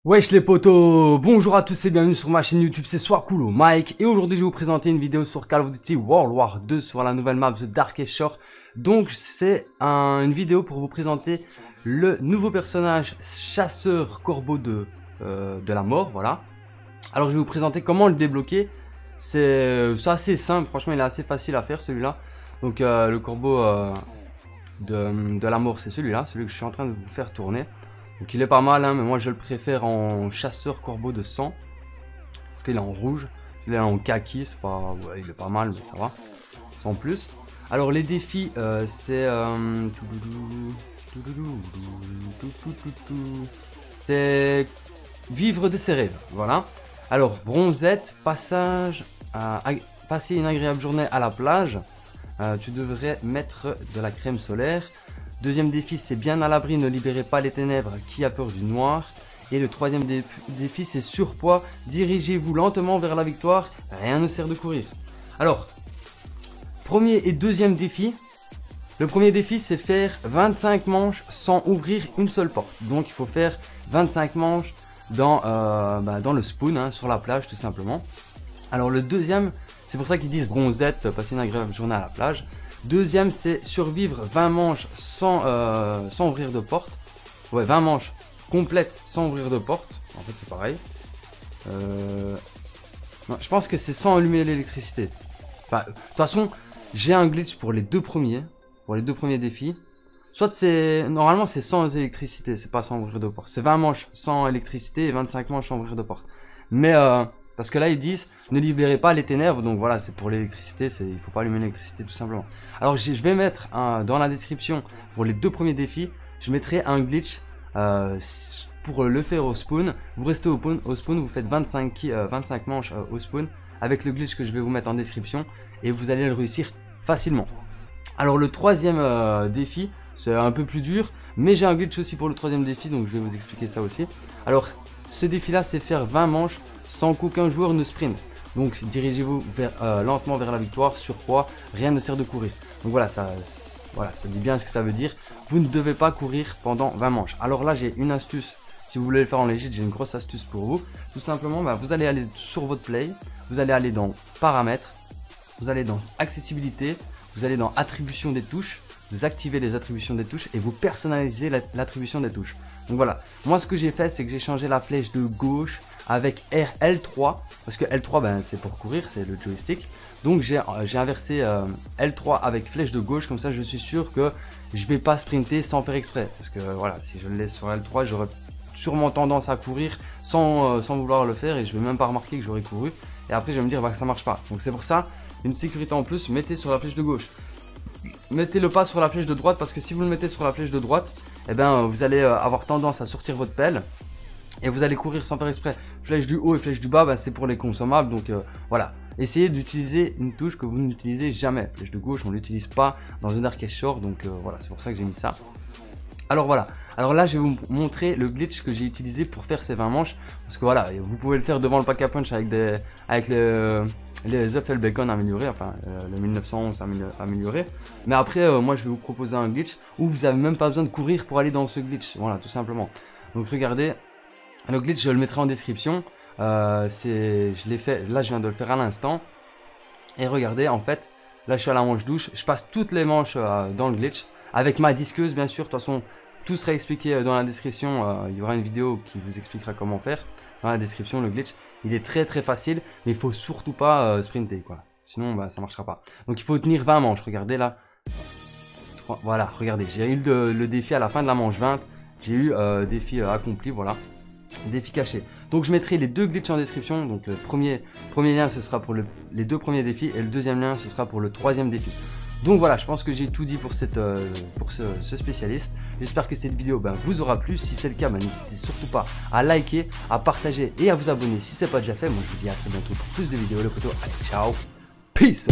Wesh les potos, bonjour à tous et bienvenue sur ma chaîne YouTube, c'est Swakulo Mike et aujourd'hui je vais vous présenter une vidéo sur Call of Duty World War 2 sur la nouvelle map The Darkest Shore. Donc c'est une vidéo pour vous présenter le nouveau personnage chasseur corbeau de la mort, voilà. Alors je vais vous présenter comment le débloquer, c'est assez simple, franchement il est assez facile à faire celui-là. Donc le corbeau de la mort c'est celui-là, celui que je suis en train de vous faire tourner. Donc il est pas mal, hein, mais moi je le préfère en chasseur corbeau de sang. Parce qu'il est en rouge. Celui-là en kaki, c'est pas... Ouais, il est pas mal, mais ça va. Sans plus. Alors les défis, c'est... c'est... vivre de ses rêves, voilà. Alors, bronzette, passer une agréable journée à la plage. Tu devrais mettre de la crème solaire. Deuxième défi, c'est bien à l'abri, ne libérez pas les ténèbres, qui a peur du noir. Et le troisième défi, c'est surpoids, dirigez-vous lentement vers la victoire, rien ne sert de courir. Alors, premier et deuxième défi. Le premier défi, c'est faire 25 manches sans ouvrir une seule porte. Donc, il faut faire 25 manches dans le spoon, hein, sur la plage, tout simplement. Alors, le deuxième, c'est pour ça qu'ils disent bronzette, passer une agréable journée à la plage. Deuxième, c'est survivre 20 manches sans ouvrir de porte. Ouais, 20 manches complètes sans ouvrir de porte. En fait, c'est pareil. Non, je pense que c'est sans allumer l'électricité. Enfin, de toute façon, j'ai un glitch pour les deux premiers. Pour les deux premiers défis. Soit c'est... Normalement, c'est sans électricité. C'est pas sans ouvrir de porte. C'est 20 manches sans électricité et 25 manches sans ouvrir de porte. Mais... parce que là ils disent ne libérez pas les ténèbres, donc voilà, c'est pour l'électricité, il faut pas allumer l'électricité tout simplement. Alors je vais mettre dans la description pour les deux premiers défis, je mettrai un glitch pour le faire au spawn. Vous restez au spawn, vous faites 25 manches au spawn avec le glitch que je vais vous mettre en description et vous allez le réussir facilement. Alors le troisième défi, c'est un peu plus dur, mais j'ai un glitch aussi pour le troisième défi, donc je vais vous expliquer ça aussi. Alors ce défi là, c'est faire 20 manches sans qu'aucun joueur ne sprint. Donc dirigez-vous lentement vers la victoire, surpoids, rien ne sert de courir. Donc voilà, ça dit bien ce que ça veut dire. Vous ne devez pas courir pendant 20 manches. Alors là j'ai une astuce, si vous voulez le faire en légit, j'ai une grosse astuce pour vous. Tout simplement, vous allez aller sur votre play, vous allez aller dans paramètres, vous allez dans accessibilité, vous allez dans attribution des touches, vous activez les attributions des touches et vous personnalisez l'attribution des touches. Donc voilà, moi ce que j'ai fait, c'est que j'ai changé la flèche de gauche avec L3, parce que L3 c'est pour courir, c'est le joystick. Donc j'ai inversé L3 avec flèche de gauche, comme ça je suis sûr que je vais pas sprinter sans faire exprès. Parce que voilà, si je le laisse sur L3, j'aurais sûrement tendance à courir sans vouloir le faire et je vais même pas remarquer que j'aurais couru. Et après je vais me dire que ça marche pas. Donc c'est pour ça, une sécurité en plus, mettez sur la flèche de gauche. Mettez-le pas sur la flèche de droite, parce que si vous le mettez sur la flèche de droite, eh ben, vous allez avoir tendance à sortir votre pelle et vous allez courir sans faire exprès. Flèche du haut et flèche du bas, c'est pour les consommables. Donc voilà, essayez d'utiliser une touche que vous n'utilisez jamais. Flèche de gauche, on ne l'utilise pas dans The Darkest Shore. Donc voilà, c'est pour ça que j'ai mis ça. Alors voilà, alors là je vais vous montrer le glitch que j'ai utilisé pour faire ces 20 manches. Parce que voilà, vous pouvez le faire devant le pack à punch avec les œufs et le bacon améliorés, enfin le 1911 amélioré. Mais après, moi je vais vous proposer un glitch où vous n'avez même pas besoin de courir pour aller dans ce glitch. Voilà, tout simplement. Donc regardez, le glitch je le mettrai en description. Je l'ai fait, là je viens de le faire à l'instant. Et regardez, en fait, là je suis à la manche douche. Je passe toutes les manches dans le glitch. Avec ma disqueuse bien sûr, de toute façon tout sera expliqué dans la description. Il y aura une vidéo qui vous expliquera comment faire. Dans la description, le glitch, il est très très facile, mais il faut surtout pas sprinter quoi. Sinon ça marchera pas. Donc il faut tenir 20 manches, regardez là. Voilà, regardez, j'ai eu le défi à la fin de la manche 20. J'ai eu défi accompli, voilà. Défi caché. Donc je mettrai les deux glitches en description. Donc le premier lien ce sera pour les deux premiers défis et le deuxième lien ce sera pour le troisième défi. Donc voilà, je pense que j'ai tout dit pour ce spécialiste. J'espère que cette vidéo vous aura plu. Si c'est le cas, n'hésitez surtout pas à liker, à partager et à vous abonner si ce n'est pas déjà fait. Moi je vous dis à très bientôt pour plus de vidéos. Les potos, allez, ciao, peace.